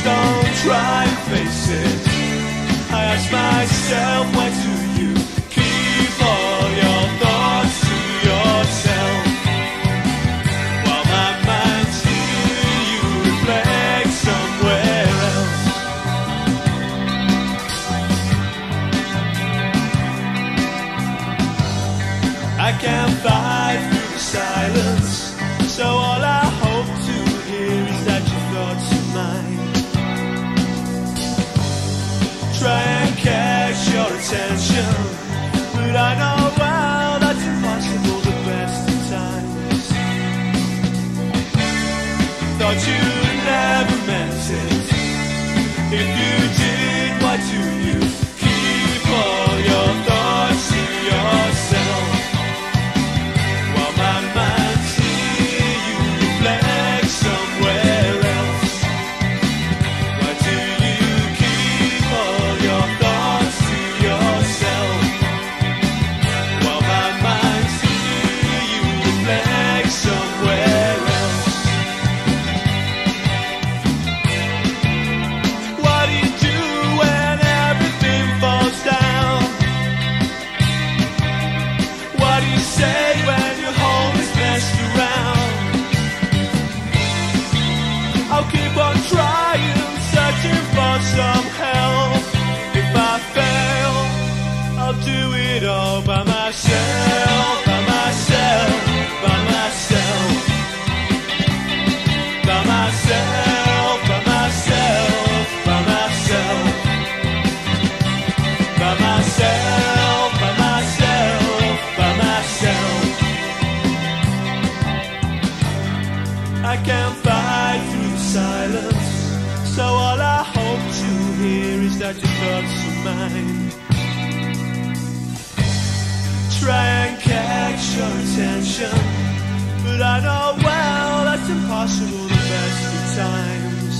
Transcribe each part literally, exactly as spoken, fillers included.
don't try and face it. I ask myself, why do you keep all your thoughts to yourself? While my mind sees you reflect somewhere else. I can't fight through the silence, so all I hope to hear is that your thoughts are mine. Try and catch your attention, but I know well that's impossible the best of times. Thought you never meant it. If you did, why do you keep all your thoughts to yourself? While my mind sees you reflect somewhere else. Why do you keep all your thoughts to yourself? While my mind sees you reflect somewhere else. What do you do when everything falls down? What do you say when your home is messed around? I'll keep on trying, searching for some help. If I fail, I'll do it all by myself, by myself, by myself, by myself, by myself, by myself, by myself, by myself, by myself. I can't fight through the silence, so all I hope to hear is that your thoughts are mine. Try and catch your attention, but I know well that's impossible the best of times.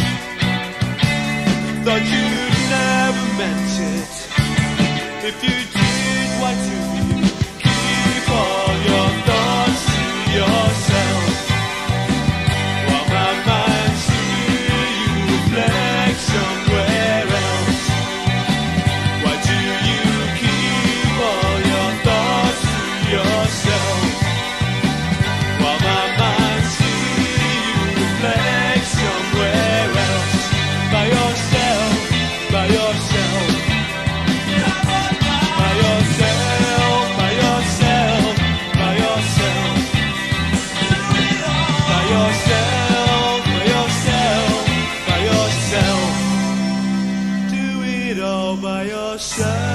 Thought you never meant it. If you did, why do you keep all your thoughts to yourself? While my mind sees you reflect somewhere else. Why do you keep all your thoughts to yourself? While my mind sees you reflect somewhere else. By yourself, by yourself, by yourself, by yourself, by yourself, by yourself, by yourself, by yourself. Do it all by yourself.